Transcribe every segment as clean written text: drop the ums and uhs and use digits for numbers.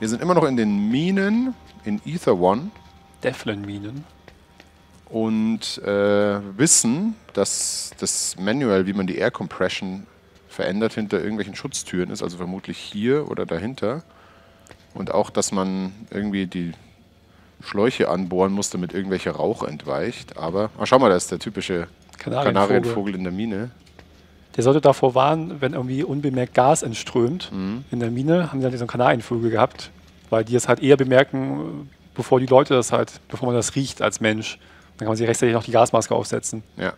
Wir sind immer noch in den Minen in Ether One. Devlin-Minen. Und wissen, dass das Manual, wie man die Air Compression verändert, hinter irgendwelchen Schutztüren ist, also vermutlich hier oder dahinter. Und auch, dass man irgendwie die Schläuche anbohren muss, damit irgendwelcher Rauch entweicht. Aber, schau mal, da ist der typische Kanarienvogel in der Mine. Der sollte davor warnen, wenn irgendwie unbemerkt Gas entströmt. In der Mine haben die dann so einen Kanarienvogel gehabt, weil die es halt eher bemerken, bevor die Leute das halt, bevor man das riecht als Mensch. Dann kann man sich rechtzeitig noch die Gasmaske aufsetzen. Ja.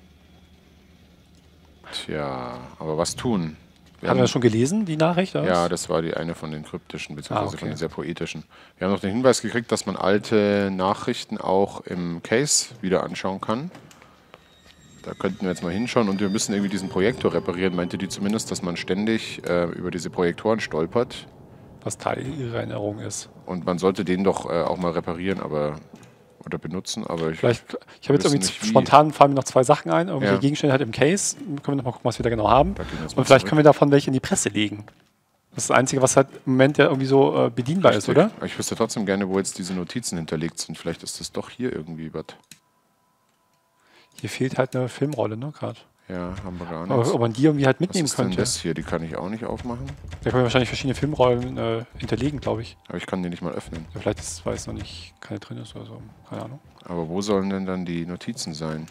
Tja, aber was tun? Haben wir das schon gelesen, die Nachricht? Oder? Ja, das war die eine von den kryptischen, beziehungsweise von den sehr poetischen. Wir haben noch den Hinweis gekriegt, dass man alte Nachrichten auch im Case wieder anschauen kann. Da könnten wir jetzt mal hinschauen und wir müssen irgendwie diesen Projektor reparieren, meinte die zumindest, dass man ständig über diese Projektoren stolpert. Was Teil ihrer Erinnerung ist. Und man sollte den doch auch mal reparieren, oder benutzen, aber ich habe jetzt irgendwie spontan fallen mir noch 2 Sachen ein. Irgendwelche Gegenstände halt im Case. Können wir noch mal gucken, was wir da genau haben. Und vielleicht können wir davon welche in die Presse legen. Das ist das Einzige, was halt im Moment ja irgendwie so bedienbar ist, oder? Aber ich wüsste trotzdem gerne, wo jetzt diese Notizen hinterlegt sind. Vielleicht ist das doch hier irgendwie was. Hier fehlt halt eine Filmrolle, ne, gerade. Ja, haben wir gar nichts. Aber ob man die irgendwie halt mitnehmen könnte. Was ist denn das hier? Die kann ich auch nicht aufmachen. Da können wir wahrscheinlich verschiedene Filmrollen hinterlegen, glaube ich. Aber ich kann die nicht mal öffnen. Ja, vielleicht ist, weil es noch nicht keine drin ist oder so. Keine Ahnung. Aber wo sollen denn dann die Notizen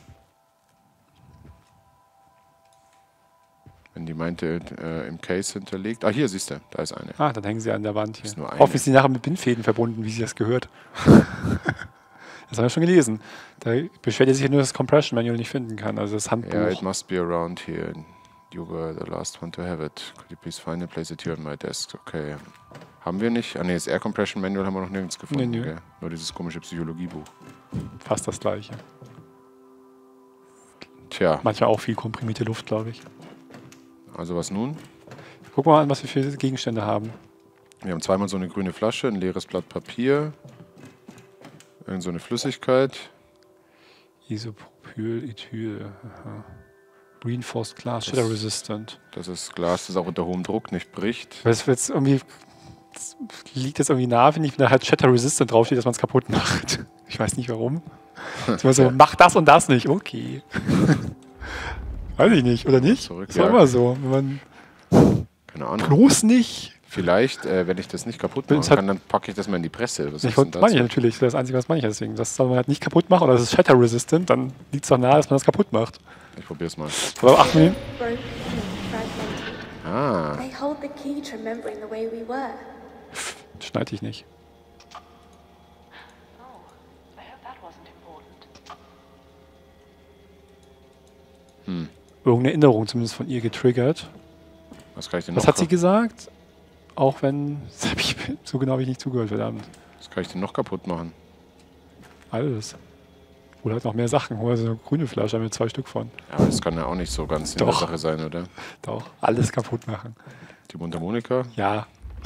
sein? Wenn die meinte, im Case hinterlegt. Ah, hier siehst du, da ist eine. Ah, dann hängen sie an der Wand hier. Ist nur eine. Hoffentlich sind sie nachher mit Bindfäden verbunden, wie sie das gehört. Das haben wir schon gelesen. Da beschwert er sich ja nur, dass das Compression Manual nicht finden kann, also das Handbuch. Yeah, it must be around here. You were the last one to have it. Could you please find it, place it here on my desk? Okay. Haben wir nicht? Ah ne, das Air Compression Manual haben wir noch nirgends gefunden. Nee. Okay. Nur dieses komische Psychologiebuch. Fast das gleiche. Tja. Manchmal auch viel komprimierte Luft, glaube ich. Also was nun? Gucken wir mal an, was wir für Gegenstände haben. Wir haben zweimal so eine grüne Flasche, ein leeres Blatt Papier, irgend so eine Flüssigkeit. Isopropyl, Ethyl. Aha. Reinforced Glass, Shatter Resistant. Das ist Glas, das auch unter hohem Druck nicht bricht. Das liegt jetzt irgendwie nah, finde ich, wenn da halt Shatter Resistant draufsteht, dass man es kaputt macht. Ich weiß nicht warum. So, mach das und das nicht. Okay. Weiß ich nicht, oder nicht? Zurück, ist ja immer so. Wenn man keine Ahnung. Bloß nicht. Vielleicht, wenn ich das nicht kaputt machen kann, dann packe ich das mal in die Presse. Was meine ich natürlich, das ist das Einzige, was meine ich deswegen. Das soll man halt nicht kaputt machen oder das ist Shatter Resistant, dann liegt es doch nahe, dass man das kaputt macht. Ich probiere es mal. Aber 8 Minuten. Ah. Schneide ich nicht. Irgendeine Erinnerung zumindest von ihr getriggert. Was kann ich denn noch? Was hat sie gesagt? Auch wenn... So genau habe ich nicht zugehört, verdammt. Was kann ich denn noch kaputt machen? Alles. Oder halt noch mehr Sachen. Oder so eine grüne Flasche, haben wir 2 Stück von. Ja, aber das kann ja auch nicht so ganz in der Sache sein, oder? Doch, alles kaputt machen. Die Mundharmonika? Ja.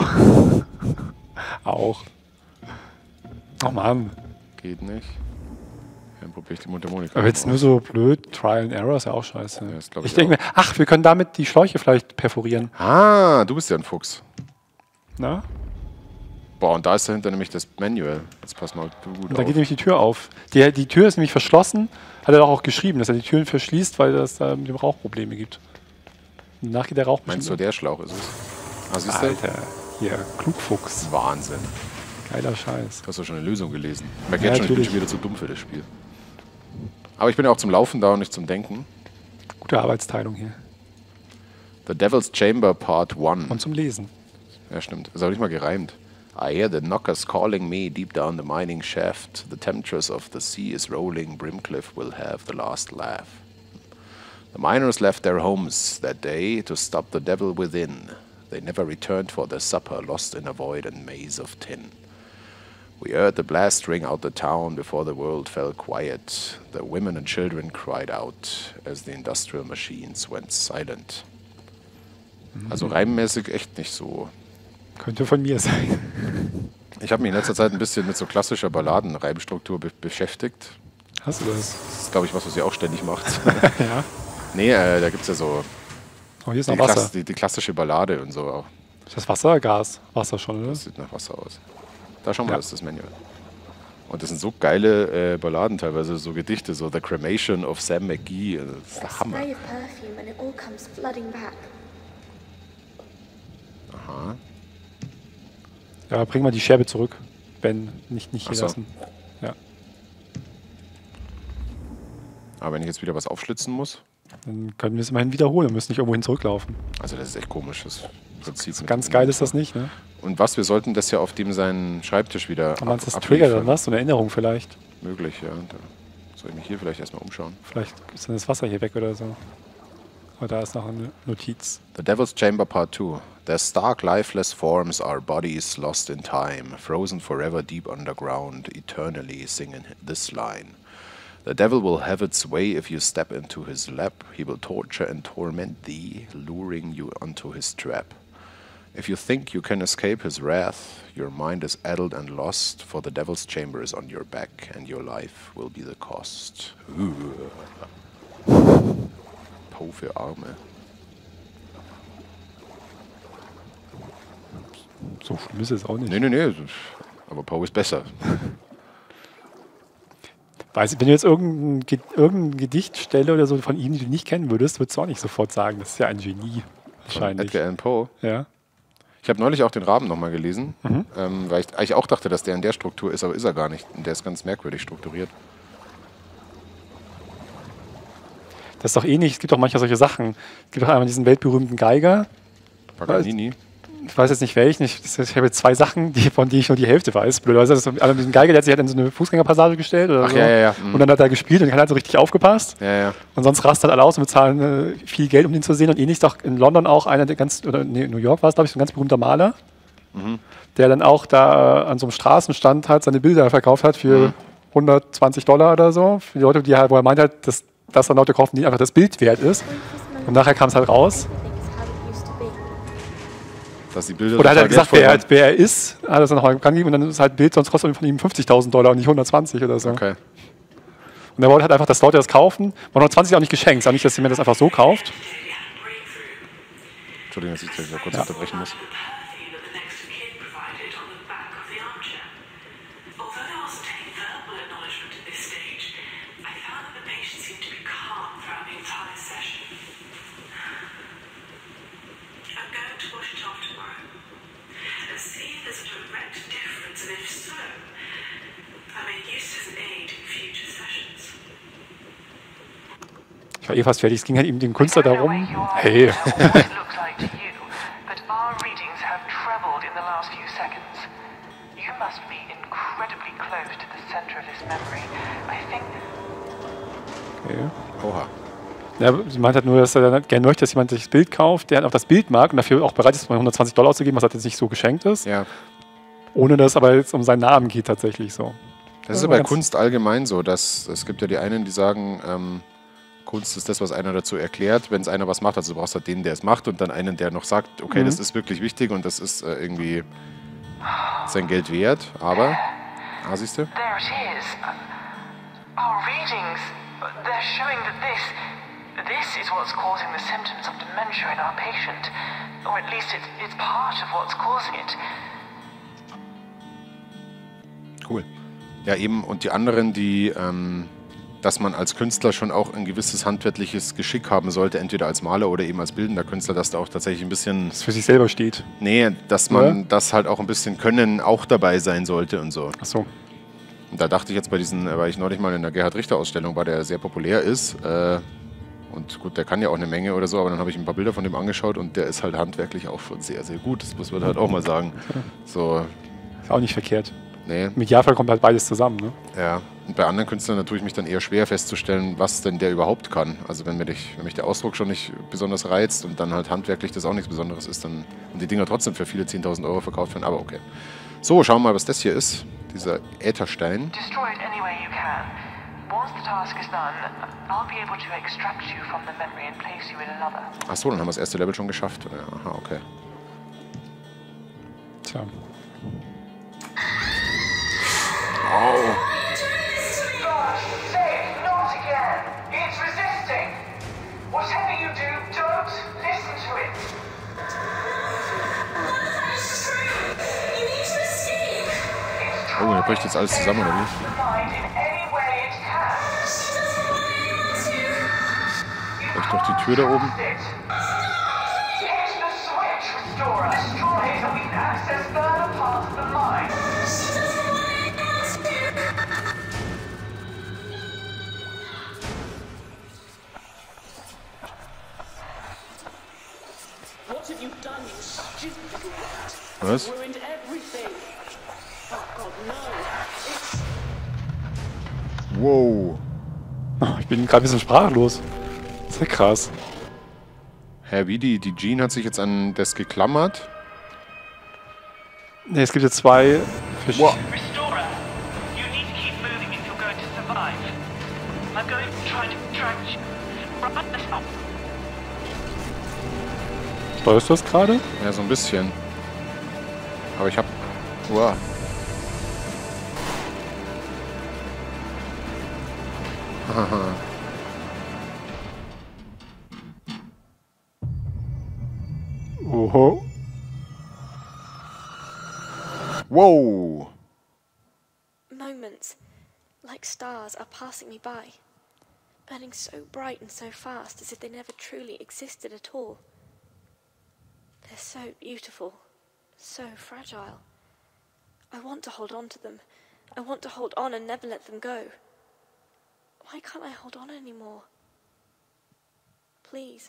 Auch. Oh Mann. Geht nicht. Dann probiere ich die Mundharmonika. Aber jetzt nur so blöd, Trial and Error ist ja auch scheiße. Ja, ich denke mir, ach, wir können damit die Schläuche vielleicht perforieren. Ah, du bist ja ein Fuchs. Na? Boah, und da ist dahinter nämlich das Manual. Jetzt pass mal gut auf. Da geht nämlich die Tür auf. Die Tür ist nämlich verschlossen. Hat er auch geschrieben, dass er die Türen verschließt, weil es da mit dem Rauch Probleme gibt. Und danach geht der Rauch. Meinst du, der Schlauch ist es? Ah, siehst du? Alter, hier, Klugfuchs. Wahnsinn. Geiler Scheiß. Du hast doch schon eine Lösung gelesen. Ich merke jetzt schon, ich bin schon wieder zu dumm für das Spiel. Aber ich bin ja auch zum Laufen da und nicht zum Denken. Gute Arbeitsteilung hier. The Devil's Chamber Part 1. Und zum Lesen. Ja, stimmt. Das habe ich mal gereimt. I hear the knockers calling me deep down the mining shaft. The temptress of the sea is rolling. Brimcliff will have the last laugh. The miners left their homes that day to stop the devil within. They never returned for their supper, lost in a void and maze of tin. We heard the blast ring out the town before the world fell quiet. The women and children cried out as the industrial machines went silent. Also reimmäßig echt nicht so. Könnte von mir sein. Ich habe mich in letzter Zeit ein bisschen mit so klassischer Balladenreimstruktur beschäftigt. Hast du das? Das ist, glaube ich, was ihr auch ständig macht. Ja. Nee, da gibt es ja so hier ist noch Wasser. Die klassische Ballade und so. Ist das Wasser oder Gas? Wasser schon, oder? Das sieht nach Wasser aus. Da schauen wir, Ja. das ist das Manual. Und das sind so geile Balladen teilweise, so Gedichte, so The Cremation of Sam McGee. Das ist der Hammer. Spray of perfume and it all comes flooding back. Aha. Ja, bring mal die Scherbe zurück. Ben, nicht hier Ach so. lassen. Ja. Aber wenn ich jetzt wieder was aufschlitzen muss, Dann können wir es immerhin wiederholen und müssen nicht irgendwohin zurücklaufen. also das ist echt komisch, das Prinzip. mit Ganz dem- geil ist das nicht, ne? Und was, wir sollten das ja auf dem seinen Schreibtisch wieder Aber meinst du, das abliefern. triggert dann was? So eine Erinnerung vielleicht. Möglich, ja. Da soll ich mich hier vielleicht erstmal umschauen. Vielleicht ist dann das Wasser hier weg oder so. Aber da ist noch eine Notiz. The Devil's Chamber Part 2. Their stark, lifeless forms are bodies lost in time, frozen forever deep underground, eternally singing this line. The devil will have its way if you step into his lap. He will torture and torment thee, luring you onto his trap. If you think you can escape his wrath, your mind is addled and lost, for the devil's chamber is on your back, and your life will be the cost. Poe für Arme. So schlimm ist es auch nicht. Nee. Aber Poe ist besser. Weiß, wenn du jetzt irgendein Gedichtstelle oder so von ihm, die du nicht kennen würdest, würdest du auch nicht sofort sagen, das ist ja ein Genie. Von Wahrscheinlich. Edgar Allan Poe. Ja. Ich habe neulich auch den Raben nochmal gelesen, weil ich eigentlich auch dachte, dass der in der Struktur ist, aber ist er gar nicht. Und der ist ganz merkwürdig strukturiert. Das ist doch ähnlich, es gibt auch manchmal solche Sachen. Es gibt auch einmal diesen weltberühmten Geiger. Paganini. Ich weiß jetzt nicht welchen. Ich habe jetzt zwei Sachen, von denen ich nur die Hälfte weiß. Blöderweise ist einmal diesen Geiger, der hat sich halt in so eine Fußgängerpassage gestellt oder Ach, so. ja. Und dann hat er gespielt und keiner hat so richtig aufgepasst. Ja. Und sonst rastet alle aus und bezahlen viel Geld, um den zu sehen. Und ähnlich ist auch in London auch einer, der in New York war es, glaube ich, so ein ganz berühmter Maler, der dann auch da an so einem Straßenstand halt seine Bilder verkauft hat für $120 oder so. Für die Leute, die halt, wo er meint halt, dass dann Leute kaufen, die einfach das Bild wert ist. Und nachher kam es halt raus. Dass die Bilder Oder hat er gesagt, total wertvoll wer er ist, hat er das dann noch mal angegeben und dann ist halt ein Bild, sonst kostet von ihm $50.000 und nicht 120 oder so. waren. Okay. Und er wollte halt einfach, dass Leute das kaufen. Und 120 auch nicht geschenkt, auch nicht, dass jemand das einfach so kauft. Entschuldigung, dass ich da kurz unterbrechen muss. Ich war eh fast fertig. Es ging halt eben dem Künstler darum. Hey. Looks like to you, but our readings have trebled in the last few seconds. You must be incredibly close to the center of this memory. I think Okay. Oha. Ja, sie meint halt nur, dass er dann gerne möchte, dass jemand sich das Bild kauft, der auch das Bild mag und dafür auch bereit ist, mal $120 auszugeben, was halt jetzt nicht so geschenkt ist. Ja. Ohne dass es aber jetzt um seinen Namen geht tatsächlich so. Das ist ja bei Kunst allgemein so, dass es gibt ja die einen, die sagen, Kunst ist das, was einer dazu erklärt, wenn es einer was macht. Also du brauchst halt den, der es macht und dann einen, der noch sagt, okay, das ist wirklich wichtig und das ist irgendwie sein Geld wert. Aber, siehst du? there it is. Our readings, they're showing that this is what's causing the symptoms of dementia in our patient. Or at least it's part of what's causing it. Cool. Ja, eben. Und die anderen, die, dass man als Künstler schon auch ein gewisses handwerkliches Geschick haben sollte, entweder als Maler oder eben als bildender Künstler, dass da auch tatsächlich ein bisschen, Das für sich selber steht. nee, dass man das halt auch ein bisschen Können auch dabei sein sollte und so. Achso. Und da dachte ich jetzt bei diesen, weil ich neulich mal in der Gerhard Richter Ausstellung war, der sehr populär ist. Und gut, der kann ja auch eine Menge oder so, aber dann habe ich ein paar Bilder von dem angeschaut und der ist halt handwerklich auch schon sehr, sehr gut. Das muss man halt auch mal sagen. So, Ist auch nicht verkehrt. nee, Im Idealfall kommt halt beides zusammen. Ne? ja. Und bei anderen Künstlern tue ich mich dann eher schwer festzustellen, was denn der überhaupt kann. Also wenn mich der Ausdruck schon nicht besonders reizt und dann halt handwerklich das auch nichts Besonderes ist, dann und die Dinger trotzdem für viele 10.000 Euro verkauft werden, aber okay. So, schauen wir mal, was das hier ist. Dieser Ätherstein. Destroy it any way you can. Once the task is done, I'll be able to extract you from the memory and place you in another. Achso, dann haben wir das erste Level schon geschafft. Ja, aha, okay. Tja. Say, not again! It's resisting! Whatever you do, don't listen to it! Oh, er bricht jetzt alles zusammen, oder wie? Mind in any way it can. Bricht doch die Tür da oben. Hit the switch, Restorer. Destroy it and we can access further parts of the mind. What have you done, you stupid rat? Was? Ruined everything. Oh God, no. It's Wow. Ich bin gerade ein bisschen sprachlos. Das ist ja krass. Hä, wie die Jean hat sich jetzt an das geklammert? Ne, es gibt jetzt zwei Wow. Restorer, you need to keep moving if you're going to survive. I'm going to try to track you. Right now. Steuerst du das gerade? Ja, so ein bisschen. Aber ich hab... Wow. Haha. Oho. Wow. Moments, like stars, are passing me by, burning so bright and so fast as if they never truly existed at all. They're so beautiful, so fragile. I want to hold on to them. I want to hold on and never let them go. Why can't I hold on anymore? Please.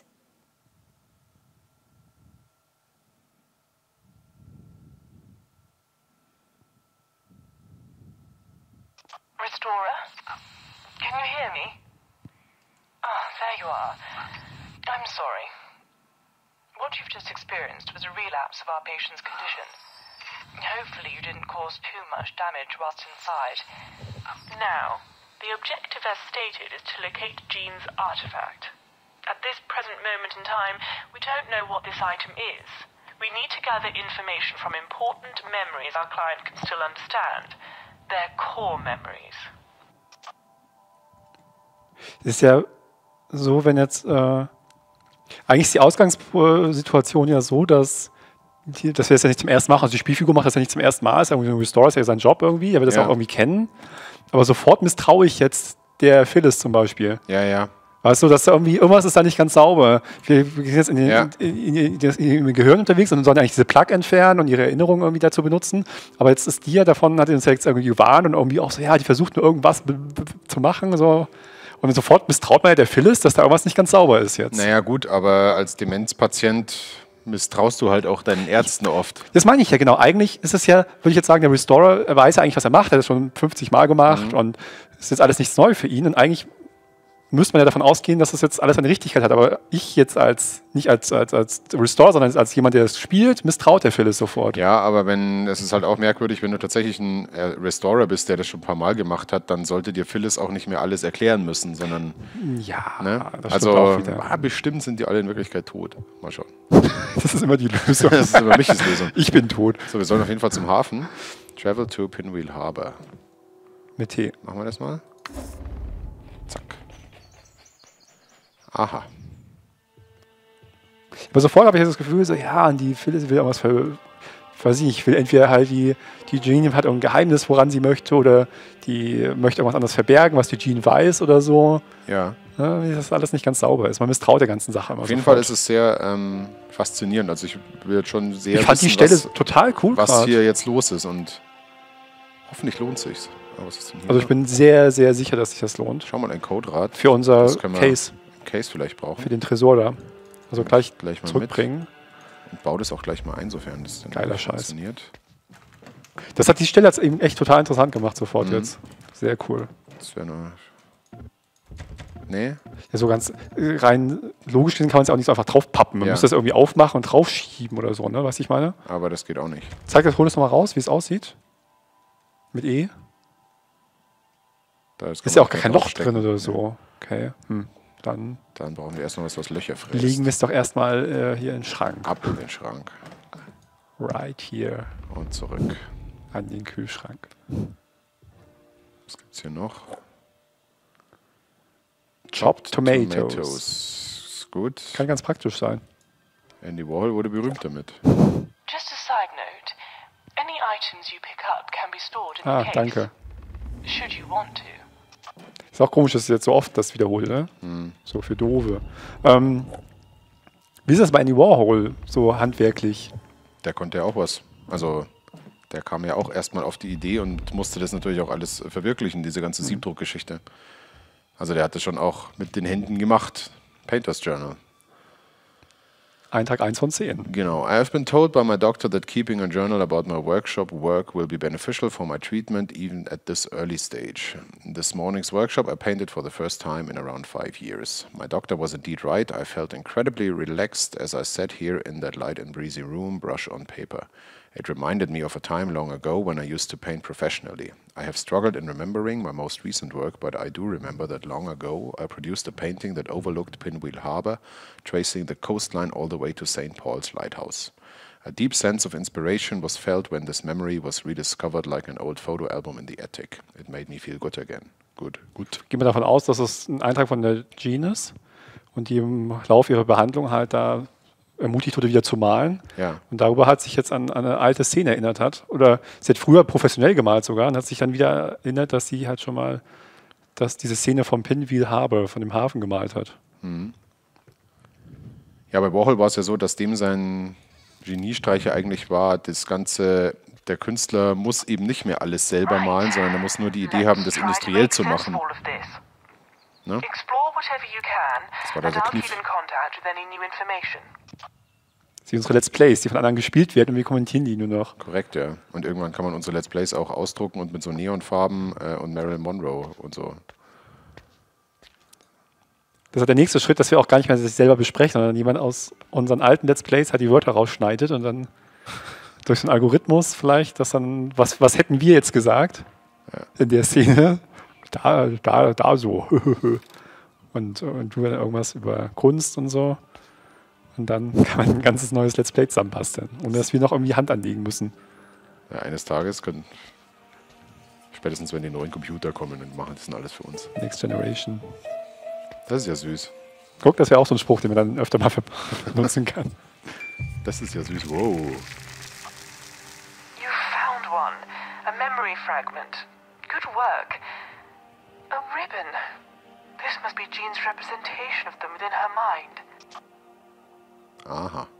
Restorer, can you hear me? Ah, there you are. I'm sorry. What you've just experienced was a relapse of our patient's condition. Hopefully you didn't cause too much damage whilst inside. Now, the objective as stated is to locate Jean's artifact. At this present moment in time, we don't know what this item is. We need to gather information from important memories our client can still understand. Their core memories. Ist ja so, wenn jetzt eigentlich ist die Ausgangssituation ja so, dass wir das ja nicht zum ersten Mal machen. Also die Spielfigur macht das ja nicht zum ersten Mal, ist irgendwie ein Restore, ist ja sein Job irgendwie, er wird das Ja. auch irgendwie kennen. Aber sofort misstraue ich jetzt der Phyllis zum Beispiel. Ja, ja. Weißt du, dass da irgendwie, irgendwas ist da nicht ganz sauber. Wir sind jetzt Ja. im Gehirn unterwegs und sollen eigentlich diese Plug entfernen und ihre Erinnerungen irgendwie dazu benutzen. Aber jetzt ist die ja davon, hat uns jetzt irgendwie gewarnt und irgendwie auch so, ja, die versucht nur irgendwas zu machen. So. Und sofort misstraut man ja der Phyllis, dass da irgendwas nicht ganz sauber ist jetzt. Naja, gut, aber als Demenzpatient misstraust du halt auch deinen Ärzten oft. Das meine ich ja, genau. Eigentlich ist es ja, würde ich jetzt sagen, der Restorer weiß ja eigentlich, was er macht. Er hat das schon 50 Mal gemacht und es ist jetzt alles nichts neu für ihn. Und eigentlich müsste man ja davon ausgehen, dass das jetzt alles eine Richtigkeit hat. Aber ich jetzt nicht als Restorer, sondern als jemand, der es spielt, misstraut der Phyllis sofort. Ja, aber es ist halt auch merkwürdig, wenn du tatsächlich ein Restorer bist, der das schon ein paar Mal gemacht hat, dann sollte dir Phyllis auch nicht mehr alles erklären müssen, sondern, Ja, ne? das stimmt auch wieder. Bestimmt sind die alle in Wirklichkeit tot. Mal schauen. Das ist immer die Lösung. Das ist immer Michis Lösung. Ich bin tot. So, wir sollen auf jeden Fall zum Hafen. Travel to Pinwheel Harbor. Mit T. Machen wir das mal. Zack. Aha. Aber sofort habe ich das Gefühl, so, ja, und die Phyllis will irgendwas weiß ich nicht, ich will entweder halt die Jean hat ein Geheimnis, woran sie möchte, oder die möchte irgendwas anderes verbergen, was die Jean weiß oder so. Ja. Ja, wie das alles nicht ganz sauber ist. Man misstraut der ganzen Sache immer Auf jeden sofort. Fall ist es sehr faszinierend. Also ich will jetzt schon sehr Ich fand die wissen, Stelle total cool was grad. hier jetzt los ist und hoffentlich lohnt sich's. Aber was ist denn hier? Also ich bin sehr, sehr sicher, dass sich das lohnt. Schau mal ein Coderad. Für unser Das können wir Case, im Case vielleicht brauchen. für den Tresor da. Also gleich Gleich mal zurückbringen. Und bau das auch gleich mal ein, sofern das dann Geiler Scheiß. funktioniert. Das hat die Stelle jetzt eben echt total interessant gemacht sofort jetzt. Sehr cool. Das wäre nur... Nee? Ja, so ganz rein logisch gesehen kann man es auch nicht so einfach draufpappen. Man Ja. muss das irgendwie aufmachen und draufschieben oder so, ne? Was ich meine? Aber das geht auch nicht. Zeig das, hol das nochmal raus, wie es aussieht. Mit E. Da Ist ja auch gar kein Loch drin oder so. Okay. Dann Dann brauchen wir erst noch was Löcher frisst. legen wir es doch erstmal hier in den Schrank. Ab in den Schrank. Right here. Und zurück. An den Kühlschrank. Was gibt's hier noch? Chopped Tomatoes. Tomatoes. Gut. Kann ganz praktisch sein. Andy Warhol wurde berühmt damit. Just a side note. Any items you pick up can be stored in the Ah, case. danke. Should you want to. Ist auch komisch, dass es jetzt so oft das wiederholt, ne? So für Doofe. Wie ist das bei Andy Warhol so handwerklich? Der konnte ja auch was. Also der kam ja auch erstmal auf die Idee und musste das natürlich auch alles verwirklichen, diese ganze Siebdruckgeschichte. Also der hat das schon auch mit den Händen gemacht. Painter's Journal. Eintrag 1 von 10. Genau. I have been told by my doctor that keeping a journal about my workshop work will be beneficial for my treatment even at this early stage. In this morning's workshop I painted for the first time in around 5 years. My doctor was indeed right. I felt incredibly relaxed as I sat here in that light and breezy room, brush on paper. It reminded me of a time long ago when I used to paint professionally. I have struggled in remembering my most recent work, but I do remember that long ago I produced a painting that overlooked Pinwheel Harbour, tracing the coastline all the way to St. Paul's Lighthouse. A deep sense of inspiration was felt when this memory was rediscovered like an old photo album in the attic. It made me feel good again. Gut. Gehen wir davon aus, dass es ein Eintrag von der Jean ist und die im Laufe ihrer Behandlung halt da ermutigt wurde, wieder zu malen. Ja. Und darüber hat sich jetzt an eine alte Szene erinnert hat. Oder sie hat früher professionell gemalt sogar und hat sich dann wieder erinnert, dass sie halt schon mal diese Szene vom Pinwheel Harbour, von dem Hafen gemalt hat. Ja, bei Warhol war es ja so, dass dem sein Geniestreich ja eigentlich war, das Ganze, der Künstler muss eben nicht mehr alles selber malen, sondern er muss nur die Idee haben, das industriell zu machen. Ne? Explore whatever you can, Das war da and der I'll Kniff. keep in contact with any new information. Sie unsere Let's Plays, die von anderen gespielt werden und wir kommentieren die nur noch. Korrekt, ja. Und irgendwann kann man unsere Let's Plays auch ausdrucken und mit so Neonfarben und Marilyn Monroe und so. Das ist der nächste Schritt, dass wir auch gar nicht mehr sich selber besprechen, sondern jemand aus unseren alten Let's Plays halt die Wörter rausschneidet und dann durch so einen Algorithmus vielleicht, dass dann, was hätten wir jetzt gesagt in der Szene? Da so. und du dann irgendwas über Kunst und so. Und dann kann man ein ganzes neues Let's Play zusammenbasteln, ohne dass wir noch irgendwie Hand anlegen müssen. Ja, eines Tages können, spätestens wenn die neuen Computer kommen und machen das dann alles für uns. Next Generation. Das ist ja süß. Guck, das wäre auch so ein Spruch, den man dann öfter mal benutzen kann. Das ist ja süß. Wow. You found one. A memory fragment. Good work. A ribbon. This must be Jean's representation of them within her mind. Aha.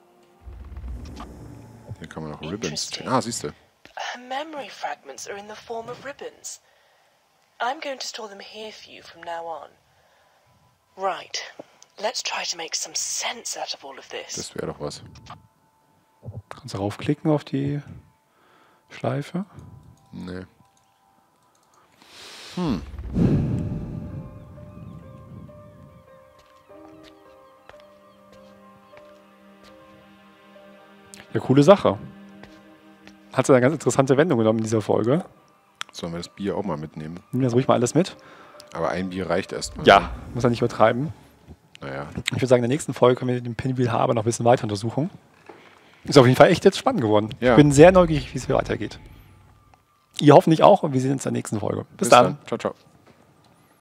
Hier kann man noch Ribbons Interesting. ziehen. Ah, siehst du. Her memory fragments are in the form of ribbons. I'm going to store them here for you from now on. Right. Let's try to make some sense out of all of this. Das wäre doch was. Kannst du raufklicken auf die Schleife? Nee. Ja, coole Sache. Hat eine ganz interessante Wendung genommen in dieser Folge. Sollen wir das Bier auch mal mitnehmen? Nimm das ruhig mal alles mit. Aber ein Bier reicht erstmal. Ja, muss er nicht übertreiben. Naja. Ich würde sagen, in der nächsten Folge können wir den Pinwheel Harbour noch ein bisschen weiter untersuchen. Ist auf jeden Fall echt jetzt spannend geworden. Ja. Ich bin sehr neugierig, wie es hier weitergeht. Ihr hoffentlich auch und wir sehen uns in der nächsten Folge. Bis dann. Ciao, ciao.